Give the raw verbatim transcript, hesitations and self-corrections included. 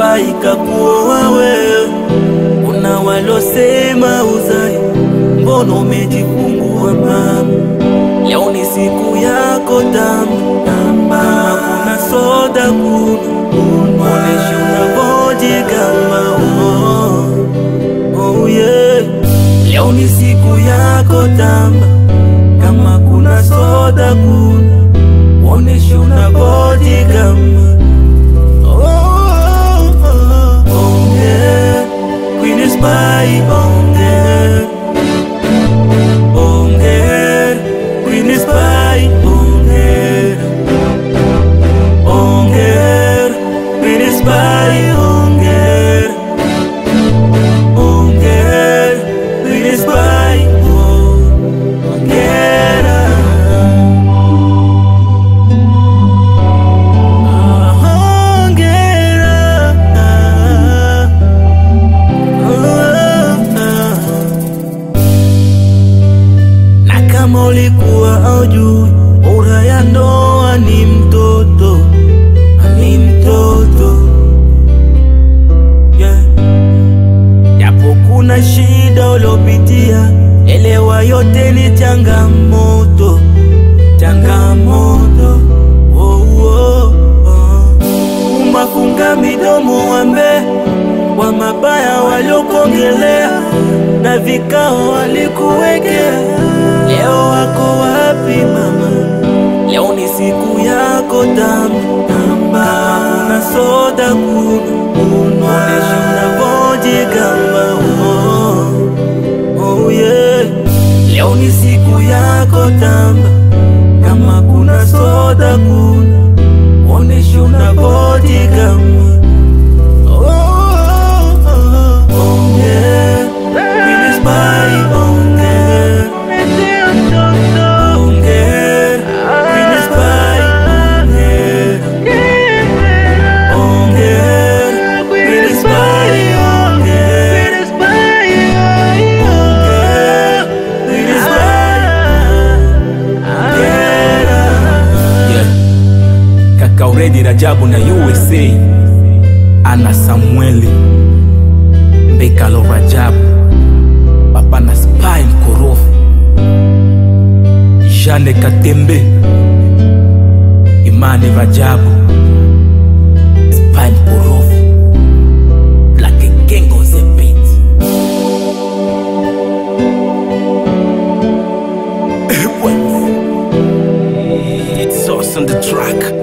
ikakuoa wewe. Kuna walosema uzai, mbona umejifungua mama? Leo ni siku yako tamu, kama kuna soda kunywa, onesha unavojigamba. Oh, oh yeah. Leo ni siku yako tamu, kama kuna soda kunywa, onesha unavojigamba. Oh, oh, oh, oh yeah. Queen is my own girl. Oh girl, Queen is my own girl. Oh girl, Queen is my own girl. Oh girl, Queen is my own girl. Oh girl. Na kama ulikuwa haujui, bora ya ndoa ni mtoto, ni mtoto, yeah. Japo kuna shida ulopitia, elewa yote ni changamoto, changamoto. Oh, oh, oh. Umafunga midomo wambe wa mabaya waliokongelea, na vikao walikuwekea. Leo wako wapi mama? Leo ni siku yako tamu, kama kuna soda kunywa, onesha unavojigamba. Oh, oh yeah. Leo ni siku yako tamu, kama kuna soda kunywa, onesha unavojigamba. Oh, oh, oh, oh yeah. Queen is my own girl. Oh girl, Queen is my own girl. Oh girl, Queen is my own girl. Oh girl, Queen is my girl. Yeah. Kaka Uredi Rajabu na U S A, Ana Samueli, Mbekalo Rajabu, Papa na Spy Mkorofu, Jane Katembe, Imani Rajabu, Spy Mkorofu, Black Gengo Zepit. It's awesome the track.